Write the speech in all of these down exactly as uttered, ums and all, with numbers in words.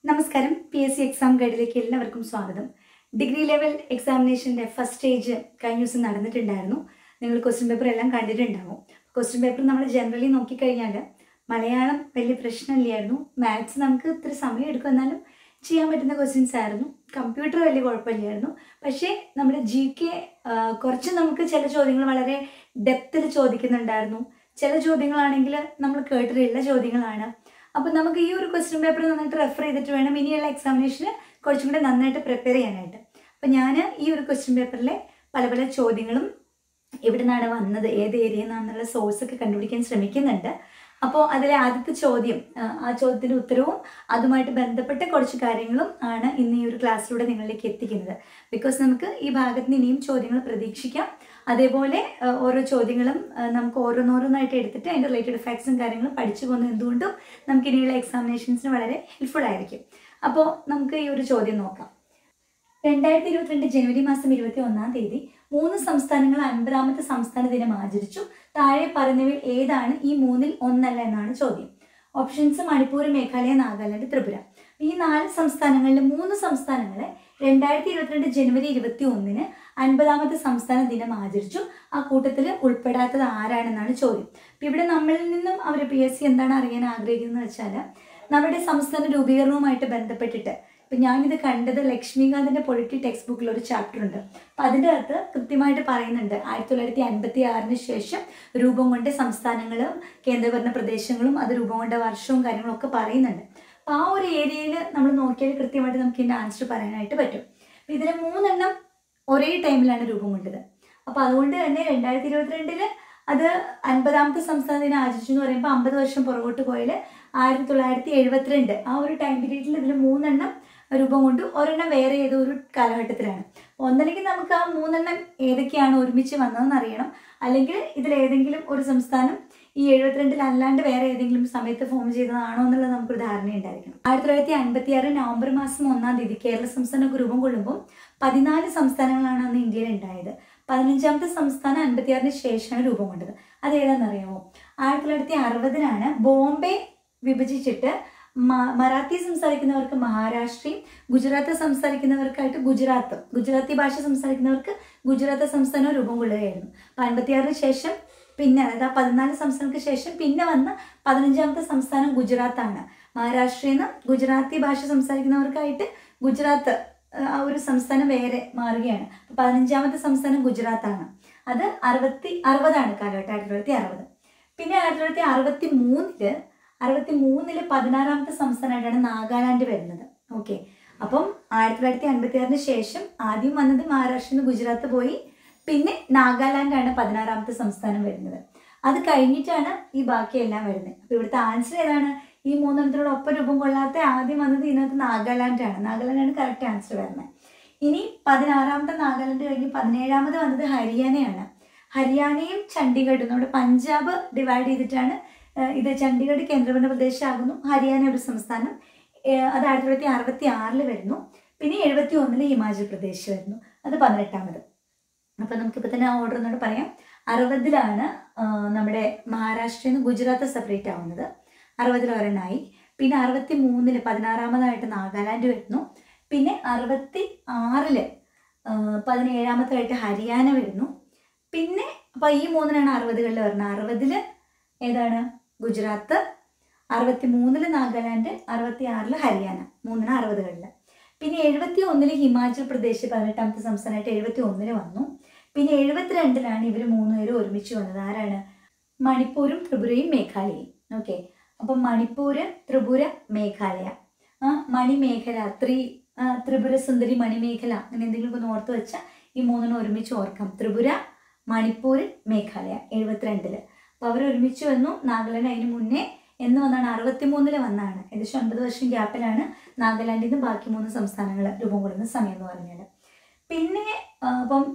നമസ്കാരം. P S C exam ഗൈഡിലേക്ക് എല്ലാവർക്കും സ്വാഗതം. ഡിഗ്രി ലെവൽ എക്സാമിനേഷൻ്റെ ഫസ്റ്റ് സ്റ്റേജ് കഴിഞ്ഞ ദിവസം നടന്നിട്ടുണ്ടായിരുന്നു. നിങ്ങൾ ക്വസ്റ്റ്യൻ പേപ്പർ എല്ലാം കണ്ടിട്ടുണ്ടാവും. ക്വസ്റ്റ്യൻ പേപ്പർ നമ്മൾ ജനറലി നോക്കിക്കഴിഞ്ഞാൽ മലയാളം വലിയ പ്രശ്നമില്ലായിരുന്നു. മാത്സ് നമുക്ക് ഇത്തിരി സമയം എടുക്കും, എന്നാലും ചെയ്യാൻ പറ്റുന്ന ക്വസ്റ്റ്യൻസ് ആയിരുന്നു. കമ്പ്യൂട്ടർ വലിയ കുഴപ്പമില്ലായിരുന്നു. പക്ഷേ നമ്മുടെ ജി കെ കുറച്ച് നമുക്ക് ചില ചോദ്യങ്ങൾ വളരെ ഡെപ്തിൽ ചോദിക്കുന്നുണ്ടായിരുന്നു. ചില ചോദ്യങ്ങളാണെങ്കിൽ നമ്മൾ കേട്ടിട്ടുള്ള ചോദ്യങ്ങളാണ്. അപ്പോൾ നമുക്ക് ഈ ഒരു ക്വസ്റ്റ്യൻ പേപ്പർ നന്നായിട്ട് റെഫർ ചെയ്തിട്ട് വേണം ഇനിയുള്ള എക്സാമിനേഷന് കുറച്ചും കൂടെ നന്നായിട്ട് പ്രിപ്പയർ ചെയ്യാനായിട്ട്. അപ്പോൾ ഞാൻ ഈ ഒരു ക്വസ്റ്റ്യൻ പേപ്പറിലെ പല പല ചോദ്യങ്ങളും എവിടെ നിന്നാണ് വന്നത്, ഏത് ഏരിയയിൽ നിന്നാണെന്നുള്ള സോഴ്സൊക്കെ കണ്ടുപിടിക്കാൻ ശ്രമിക്കുന്നുണ്ട്. അപ്പോൾ അതിലെ ആദ്യത്തെ ചോദ്യം, ആ ചോദ്യത്തിൻ്റെ ഉത്തരവും അതുമായിട്ട് ബന്ധപ്പെട്ട കുറച്ച് കാര്യങ്ങളും ആണ് ഇന്ന് ഈ ഒരു ക്ലാസ്സിലൂടെ നിങ്ങളിലേക്ക് എത്തിക്കുന്നത്. ബിക്കോസ് നമുക്ക് ഈ ഭാഗത്ത് നിന്ന് ഇനിയും ചോദ്യങ്ങൾ പ്രതീക്ഷിക്കാം. അതേപോലെ ഓരോ ചോദ്യങ്ങളും നമുക്ക് ഓരോന്നോരോന്നായിട്ട് എടുത്തിട്ട് അതിൻ്റെ റിലേറ്റഡ് ഫാക്ട്സും കാര്യങ്ങളും പഠിച്ചു പോകുന്നത് എന്തുകൊണ്ടും നമുക്ക് ഇനിയുള്ള എക്സാമിനേഷൻസിന് വളരെ ഹെൽപ്ഫുൾ ആയിരിക്കും. അപ്പോൾ നമുക്ക് ഈ ഒരു ചോദ്യം നോക്കാം. രണ്ടായിരത്തി ഇരുപത്തിരണ്ട് ജനുവരി മാസം ഇരുപത്തി ഒന്നാം തീയതി മൂന്ന് സംസ്ഥാനങ്ങൾ അൻപതാമത്തെ സംസ്ഥാന ദിനം ആചരിച്ചു. താഴെ പറയുന്നവയിൽ ഏതാണ് ഈ മൂന്നിൽ ഒന്നല്ല എന്നാണ് ചോദ്യം. ഓപ്ഷൻസ് മണിപ്പൂർ, മേഘാലയ, നാഗാലാൻഡ്, ത്രിപുര. ഈ നാല് സംസ്ഥാനങ്ങളിൽ മൂന്ന് സംസ്ഥാനങ്ങളെ രണ്ടായിരത്തി ഇരുപത്തിരണ്ട് ജനുവരി ഇരുപത്തി ഒന്നിന് അൻപതാമത്തെ സംസ്ഥാന ദിനം ആചരിച്ചു. ആ കൂട്ടത്തിൽ ഉൾപ്പെടാത്തത് ആരാണെന്നാണ് ചോദ്യം. അപ്പം ഇവിടെ നമ്മളിൽ നിന്നും അവർ പി എസ് സി എന്താണ് അറിയാൻ ആഗ്രഹിക്കുന്നത് വെച്ചാൽ നമ്മുടെ സംസ്ഥാന രൂപീകരണവുമായിട്ട് ബന്ധപ്പെട്ടിട്ട് ഇപ്പം ഞാനിത് കണ്ടത് ലക്ഷ്മികാന്തിൻ്റെ പൊളിറ്റി ടെക്സ്റ്റ് ബുക്കിൽ ഒരു ചാപ്റ്റർ ഉണ്ട്. അപ്പം അതിൻ്റെ അകത്ത് കൃത്യമായിട്ട് പറയുന്നുണ്ട് ആയിരത്തി തൊള്ളായിരത്തി അൻപത്തി ആറിന് ശേഷം രൂപം കൊണ്ട സംസ്ഥാനങ്ങളും കേന്ദ്രഭരണ പ്രദേശങ്ങളും അത് രൂപം കൊണ്ട വർഷവും കാര്യങ്ങളും ഒക്കെ പറയുന്നുണ്ട്. അപ്പോൾ ആ ഒരു ഏരിയയിൽ നമ്മൾ നോക്കിയാൽ കൃത്യമായിട്ട് നമുക്ക് ഇതിൻ്റെ ആൻസർ പറയാനായിട്ട് പറ്റും. അപ്പം ഇതിൽ മൂന്നെണ്ണം ഒരേ ടൈമിലാണ് രൂപം കൊണ്ടത്. അപ്പോൾ അതുകൊണ്ട് തന്നെ രണ്ടായിരത്തി ഇരുപത്തിരണ്ടില് അത് അൻപതാമത്തെ സംസ്ഥാന ദിനം ആചരിച്ചു എന്ന് പറയുമ്പോൾ അമ്പത് വർഷം പുറകോട്ട് പോയാൽ ആയിരത്തി തൊള്ളായിരത്തി എഴുപത്തിരണ്ട് ആ ഒരു ടൈം പീരീഡിൽ ഇതിൽ മൂന്നെണ്ണം രൂപം കൊണ്ടു. ഒരെണ്ണം വേറെ ഏതോ ഒരു കാലഘട്ടത്തിലാണ്. ഒന്നല്ലെങ്കിൽ നമുക്ക് ആ മൂന്നെണ്ണം ഏതൊക്കെയാണ് ഒരുമിച്ച് വന്നതെന്ന് അറിയണം, അല്ലെങ്കിൽ ഇതിലേതെങ്കിലും ഒരു സംസ്ഥാനം ഈ എഴുപത്തിരണ്ടിൽ അല്ലാണ്ട് വേറെ ഏതെങ്കിലും സമയത്ത് ഫോം ചെയ്തതാണോ എന്നുള്ളത് നമുക്കൊരു ധാരണ ഉണ്ടായിരിക്കണം. ആയിരത്തി തൊള്ളായിരത്തി അൻപത്തി ആറ് നവംബർ മാസം ഒന്നാം തീയതി കേരള സംസ്ഥാനമൊക്കെ രൂപം കൊള്ളുമ്പോൾ പതിനാല് സംസ്ഥാനങ്ങളാണ് അന്ന് ഇന്ത്യയിൽ ഉണ്ടായത്. പതിനഞ്ചാമത്തെ സംസ്ഥാനം അൻപത്തിയാറിന് ശേഷമാണ് രൂപം കൊണ്ടത്. അത് ഏതാണെന്നറിയാമോ? ആയിരത്തി തൊള്ളായിരത്തി അറുപതിനാണ് ബോംബെ വിഭജിച്ചിട്ട് മറാത്തി സംസാരിക്കുന്നവർക്ക് മഹാരാഷ്ട്രയും ഗുജറാത്ത് സംസാരിക്കുന്നവർക്കായിട്ട് ഗുജറാത്തും, ഗുജറാത്തി ഭാഷ സംസാരിക്കുന്നവർക്ക് ഗുജറാത്ത് സംസ്ഥാനവും രൂപം കൊള്ളുകയായിരുന്നു. അപ്പം അൻപത്തിയാറിന് ശേഷം പിന്നെ അതായത് ആ പതിനാല് സംസ്ഥാനങ്ങൾക്ക് ശേഷം പിന്നെ വന്ന പതിനഞ്ചാമത്തെ സംസ്ഥാനം ഗുജറാത്താണ്. മഹാരാഷ്ട്രയിൽ നിന്ന് ഗുജറാത്തി ഭാഷ സംസാരിക്കുന്നവർക്കായിട്ട് ഗുജറാത്ത് ആ ഒരു സംസ്ഥാനം വേറെ മാറുകയാണ്. അപ്പം പതിനഞ്ചാമത്തെ സംസ്ഥാനം ഗുജറാത്താണ്. അത് അറുപത്തി അറുപതാണ് കാലഘട്ടം, ആയിരത്തി തൊള്ളായിരത്തി അറുപത്. പിന്നെ ആയിരത്തി തൊള്ളായിരത്തി അറുപത്തി മൂന്നില് അറുപത്തി മൂന്നില് പതിനാറാമത്തെ സംസ്ഥാനമായിട്ടാണ് നാഗാലാൻഡ് വരുന്നത്. ഓക്കെ, അപ്പം ആയിരത്തി തൊള്ളായിരത്തി അൻപത്തി ആറിന് ശേഷം ആദ്യം വന്നത് മഹാരാഷ്ട്രയിൽ നിന്ന് ഗുജറാത്ത് പോയി, പിന്നെ നാഗാലാൻഡാണ് പതിനാറാമത്തെ സംസ്ഥാനം വരുന്നത്. അത് കഴിഞ്ഞിട്ടാണ് ഈ ബാക്കിയെല്ലാം വരുന്നത്. അപ്പോൾ ഇവിടുത്തെ ആൻസർ ഏതാണ്? ഈ മൂന്നെണ്ണത്തിനോട് ഒപ്പം രൂപം കൊള്ളാത്ത ആദ്യം വന്നത് ഇതിനകത്ത് നാഗാലാൻഡാണ്. നാഗാലാൻഡാണ് കറക്റ്റ് ആൻസർ വരുന്നത്. ഇനി പതിനാറാമത്തെ നാഗാലാൻഡ് കഴിഞ്ഞ് പതിനേഴാമത് വന്നത് ഹരിയാനയാണ്. ഹരിയാനയും ചണ്ഡീഗഡും നമ്മുടെ പഞ്ചാബ് ഡിവൈഡ് ചെയ്തിട്ടാണ് ഇത്. ചണ്ഡീഗഡ് കേന്ദ്രഭരണ പ്രദേശമാകുന്നു, ഹരിയാന ഒരു സംസ്ഥാനം. അത് ആയിരത്തി തൊള്ളായിരത്തി അറുപത്തി ആറിൽ വരുന്നു. പിന്നെ എഴുപത്തി ഒന്നില് ഹിമാചൽ പ്രദേശ് വരുന്നു, അത് പതിനെട്ടാമത്. അപ്പം നമുക്കിപ്പോൾ തന്നെ ആ ഓർഡർ എന്നോട് പറയാം. അറുപതിലാണ് നമ്മുടെ മഹാരാഷ്ട്രയിൽ നിന്ന് ഗുജറാത്ത് സെപ്പറേറ്റ് ആവുന്നത്, അറുപതിൽ ഒരെണ്ണമായി. പിന്നെ അറുപത്തി മൂന്നില് പതിനാറാമതായിട്ട് നാഗാലാൻഡ് വരുന്നു. പിന്നെ അറുപത്തി ആറില് പതിനേഴാമതായിട്ട് ഹരിയാന വരുന്നു. പിന്നെ അപ്പോൾ ഈ മൂന്നിനാണ് അറുപതുകളിൽ വരുന്നത്. അറുപതില് ഏതാണ്? ഗുജറാത്ത്. അറുപത്തി മൂന്നില് നാഗാലാൻഡ്, അറുപത്തി ആറില് ഹരിയാന, മൂന്നിന് അറുപതുകളിൽ. പിന്നെ എഴുപത്തി ഒന്നില് ഹിമാചൽ പ്രദേശ് പതിനെട്ടാമത്തെ സംസ്ഥാനമായിട്ട് എഴുപത്തി ഒന്നില് വന്നു. പിന്നെ എഴുപത്തിരണ്ടിലാണ് ഇവർ മൂന്നുപേരും ഒരുമിച്ച് വന്നത്. ആരാണ്? മണിപ്പൂരും ത്രിപുരയും മേഘാലയയും. ഓക്കെ, അപ്പം മണിപ്പൂര്, ത്രിപുര, മേഘാലയ. ആ മണിമേഖല, ത്രീ ത്രിപുര സുന്ദരി മണിമേഖല, അങ്ങനെ എന്തെങ്കിലും ഒന്ന് ഓർത്ത് വെച്ചാൽ ഈ മൂന്നെണ്ണം ഒരുമിച്ച് ഓർക്കാം. ത്രിപുര, മണിപ്പൂര്, മേഘാലയ എഴുപത്തിരണ്ടില്. അപ്പോൾ അവർ ഒരുമിച്ച് വന്നു. നാഗാലാൻഡ് അതിന് മുന്നേ എന്ന് വന്നാണ് അറുപത്തി മൂന്നില് വന്നാണ്. ഏകദേശം ഒൻപത് വർഷം ഗ്യാപ്പിലാണ് നാഗാലാൻഡിൽ നിന്ന് ബാക്കി മൂന്ന് സംസ്ഥാനങ്ങൾ രൂപം കൊള്ളുന്ന സമയം എന്ന് പറഞ്ഞാൽ. പിന്നെ അപ്പം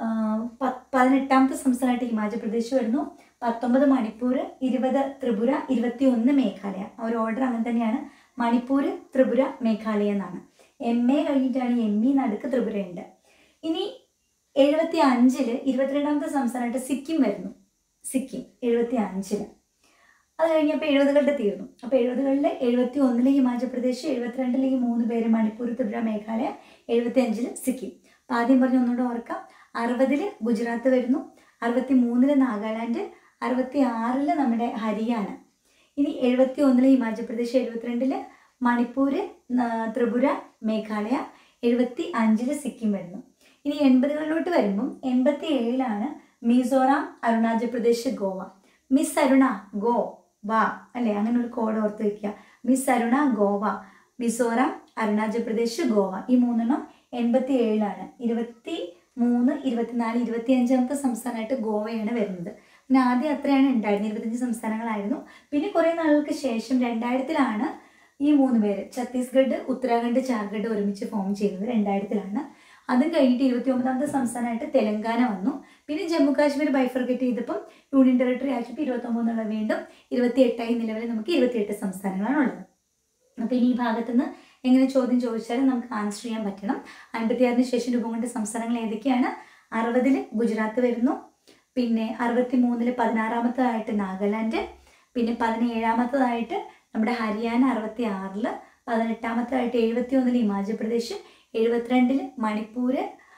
പതിനെട്ടാമത്തെ സംസ്ഥാനമായിട്ട് ഹിമാചൽ പ്രദേശ് വരുന്നു. പത്തൊമ്പത് മണിപ്പൂർ, ഇരുപത് ത്രിപുര, ഇരുപത്തി ഒന്ന് മേഘാലയ. ആ ഒരു ഓർഡർ അങ്ങനെ തന്നെയാണ്. മണിപ്പൂർ, ത്രിപുര, മേഘാലയ എന്നാണ്. എം എ കഴിഞ്ഞിട്ടാണ് എം ഇ, നടുക്ക് ത്രിപുരയുണ്ട്. ഇനി എഴുപത്തി അഞ്ചില് ഇരുപത്തിരണ്ടാമത്തെ സംസ്ഥാനമായിട്ട് സിക്കിം വരുന്നു. സിക്കിം എഴുപത്തി അഞ്ചില് അത് കഴിഞ്ഞപ്പോൾ എഴുപതുകളുടെ തീർന്നു. അപ്പോൾ എഴുപതുകളിൽ എഴുപത്തി ഒന്നിലെ ഹിമാചൽ പ്രദേശ്, എഴുപത്തിരണ്ടിൽ ഈ മൂന്ന് പേര് മണിപ്പൂർ, ത്രിപുര, മേഘാലയ, എഴുപത്തി അഞ്ചിൽ സിക്കിം. അപ്പോൾ ആദ്യം പറഞ്ഞ് ഒന്നുകൂടെ ഓർക്കാം. അറുപതിൽ ഗുജറാത്ത് വരുന്നു, അറുപത്തി മൂന്നില് നാഗാലാൻഡ്, അറുപത്തി ആറില് നമ്മുടെ ഹരിയാന. ഇനി എഴുപത്തി ഒന്നില് ഹിമാചൽ പ്രദേശ്, എഴുപത്തിരണ്ടില് മണിപ്പൂർ, ത്രിപുര, മേഘാലയ, എഴുപത്തി അഞ്ചില് സിക്കിം വരുന്നു. ഇനി എൺപതുകളിലോട്ട് വരുമ്പം എൺപത്തി ഏഴിലാണ് മിസോറാം, അരുണാചൽ പ്രദേശ്, ഗോവ. മിസ് അരുണ ഗോ വാ അല്ലേ, അങ്ങനെ ഒരു കോഡ് ഓർത്ത് വയ്ക്കുക. മിസ് അരുണ ഗോവ, മിസോറാം, അരുണാചൽ പ്രദേശ്, ഗോവ. ഈ മൂന്നെണ്ണം എൺപത്തി ഏഴിലാണ്. ഇരുപത്തി മൂന്ന് ഇരുപത്തിനാല് ഇരുപത്തി അഞ്ചാമത്തെ സംസ്ഥാനമായിട്ട് ഗോവയാണ് വരുന്നത്. പിന്നെ ആദ്യം അത്രയാണ് ഉണ്ടായിരുന്നത്, ഇരുപത്തഞ്ച് സംസ്ഥാനങ്ങളായിരുന്നു. പിന്നെ കുറേ നാളുകൾക്ക് ശേഷം രണ്ടായിരത്തിലാണ് ഈ മൂന്ന് പേര് ഛത്തീസ്ഗഡ്, ഉത്തരാഖണ്ഡ്, ജാർഖണ്ഡ് ഒരുമിച്ച് ഫോം ചെയ്യുന്നത് രണ്ടായിരത്തിലാണ്. അതും കഴിഞ്ഞിട്ട് ഇരുപത്തി ഒമ്പതാമത്തെ സംസ്ഥാനമായിട്ട് തെലങ്കാന വന്നു. പിന്നെ ജമ്മു കാശ്മീർ ബൈഫർഗേറ്റ് ചെയ്തപ്പം യൂണിയൻ ടെറിട്ടറി ആക്കിയപ്പോൾ ഇരുപത്തൊമ്പതെന്നുള്ള വീണ്ടും ഇരുപത്തി എട്ടായി നിലവിൽ നമുക്ക് ഇരുപത്തിയെട്ട് സംസ്ഥാനങ്ങളാണ് ഉള്ളത്. അപ്പോൾ ഇനി ഈ ഭാഗത്തുനിന്ന് എങ്ങനെ ചോദ്യം ചോദിച്ചാലും നമുക്ക് ആൻസർ ചെയ്യാൻ പറ്റണം. അൻപത്തിയാറിന് ശേഷം രൂപം കൊണ്ട സംസ്ഥാനങ്ങൾ ഏതൊക്കെയാണ്? അറുപതിൽ ഗുജറാത്ത് വരുന്നു, പിന്നെ അറുപത്തി മൂന്നില് പതിനാറാമത്തതായിട്ട് നാഗാലാൻഡ്, പിന്നെ പതിനേഴാമത്തതായിട്ട് നമ്മുടെ ഹരിയാന, അറുപത്തി ആറില് പതിനെട്ടാമത്തതായിട്ട് എഴുപത്തി ഒന്നിൽ ഹിമാചൽ പ്രദേശ്, എഴുപത്തിരണ്ടിൽ മണിപ്പൂർ,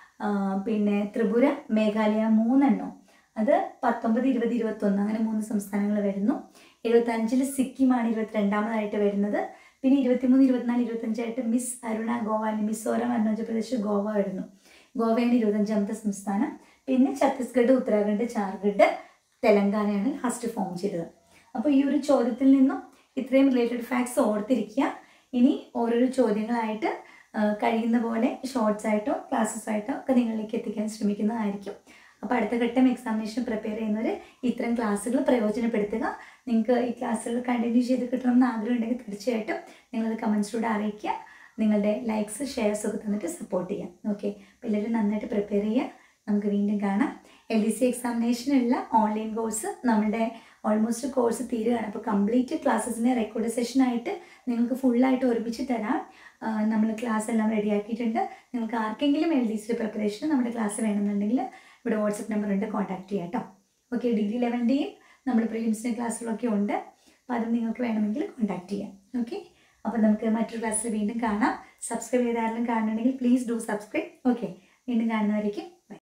പിന്നെ ത്രിപുര, മേഘാലയ മൂന്നെണ്ണം. അത് പത്തൊമ്പത് ഇരുപത് ഇരുപത്തൊന്ന് അങ്ങനെ മൂന്ന് സംസ്ഥാനങ്ങൾ വരുന്നു. എഴുപത്തി അഞ്ചിൽ സിക്കിമാണ് ഇരുപത്തിരണ്ടാമതായിട്ട് വരുന്നത്. പിന്നെ ഇരുപത്തിമൂന്ന് ഇരുപത്തിനാല് ഇരുപത്തഞ്ചായിട്ട് മിസ് അരുണ ഗോവ, മിസോറാം, അരുണാചൽ പ്രദേശ്, ഗോവ വരുന്നു. ഗോവയാണ് ഇരുപത്തഞ്ചാമത്തെ സംസ്ഥാനം. പിന്നെ ഛത്തീസ്ഗഡ്, ഉത്തരാഖണ്ഡ്, ജാർഖണ്ഡ്, തെലങ്കാനയാണ് ലാസ്റ്റ് ഫോം ചെയ്തത്. അപ്പോൾ ഈ ഒരു ചോദ്യത്തിൽ നിന്നും ഇത്രയും റിലേറ്റഡ് ഫാക്ട്സ് ഓർത്തിരിക്കുക. ഇനി ഓരോരോ ചോദ്യങ്ങളായിട്ട് കഴിയുന്ന പോലെ ഷോർട്സ് ആയിട്ടോ ക്ലാസ്സസ് ആയിട്ടോ ഒക്കെ നിങ്ങളിലേക്ക് എത്തിക്കാൻ ശ്രമിക്കുന്നതായിരിക്കും. അപ്പോൾ അടുത്ത ഘട്ടം എക്സാമിനേഷൻ പ്രിപ്പയർ ചെയ്യുന്നവർ ഇത്തരം ക്ലാസ്സുകൾ പ്രയോജനപ്പെടുത്തുക. നിങ്ങൾക്ക് ഈ ക്ലാസ്സുകൾ കണ്ടിന്യൂ ചെയ്ത് കിട്ടണമെന്ന് ആഗ്രഹം ഉണ്ടെങ്കിൽ തീർച്ചയായിട്ടും നിങ്ങളത് കമൻസിലൂടെ അറിയിക്കുക. നിങ്ങളുടെ ലൈക്സ് ഷെയർസ് ഒക്കെ തന്നിട്ട് സപ്പോർട്ട് ചെയ്യാം. ഓക്കെ, അപ്പോൾ എല്ലാവരും നന്നായിട്ട് പ്രിപ്പയർ ചെയ്യുക. നമുക്ക് വീണ്ടും കാണാം. എൽ ഡി സി എക്സാമിനേഷനുള്ള ഓൺലൈൻ കോഴ്സ് നമ്മുടെ ഓൾമോസ്റ്റ് കോഴ്സ് തീരുകയാണ്. അപ്പോൾ കംപ്ലീറ്റ് ക്ലാസ്സസിൻ്റെ റെക്കോർഡ് സെഷനായിട്ട് നിങ്ങൾക്ക് ഫുള്ളായിട്ട് ഒരുമിച്ച് തരാൻ നമ്മൾ ക്ലാസ് എല്ലാം റെഡിയാക്കിയിട്ടുണ്ട്. നിങ്ങൾക്ക് ആർക്കെങ്കിലും എൽ ഡി സി പ്രിപ്പറേഷൻ നമ്മുടെ ക്ലാസ് വേണമെന്നുണ്ടെങ്കിൽ ഇവിടെ വാട്സപ്പ് നമ്പർ ഉണ്ട്, കോൺടാക്ട് ചെയ്യാം കേട്ടോ. ഓക്കെ, ഡിഗ്രി ലെവലിൻ്റെയും നമ്മൾ പ്രിലിംസിൻ്റെ ക്ലാസ്സുകളൊക്കെ ഉണ്ട്. അപ്പോൾ അത് നിങ്ങൾക്ക് വേണമെങ്കിൽ കോൺടാക്ട് ചെയ്യാം. ഓക്കെ, അപ്പോൾ നമുക്ക് മറ്റൊരു ക്ലാസ്സിൽ വീണ്ടും കാണാം. സബ്സ്ക്രൈബ് ചെയ്ത് ആരെങ്കിലും കാണുന്നുണ്ടെങ്കിൽ പ്ലീസ് ഡു സബ്സ്ക്രൈബ്. ഓക്കെ, വീണ്ടും കാണുന്നവരേക്കും